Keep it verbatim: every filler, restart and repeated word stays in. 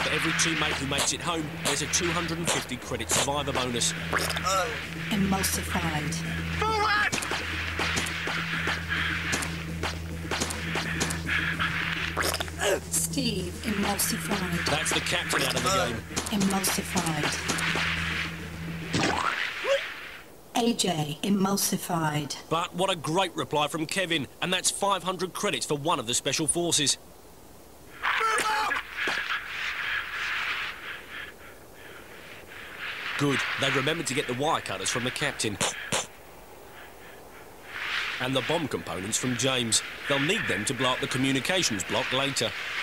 For every teammate who makes it home, there's a two hundred fifty credit survivor bonus. Uh, Emulsified. Forward! Steve, emulsified. That's the captain out of the game. Emulsified. A J, emulsified. But what a great reply from Kevin, and that's five hundred credits for one of the special forces. Good, they remembered to get the wire cutters from the captain. And the bomb components from James. They'll need them to blow up the communications block later.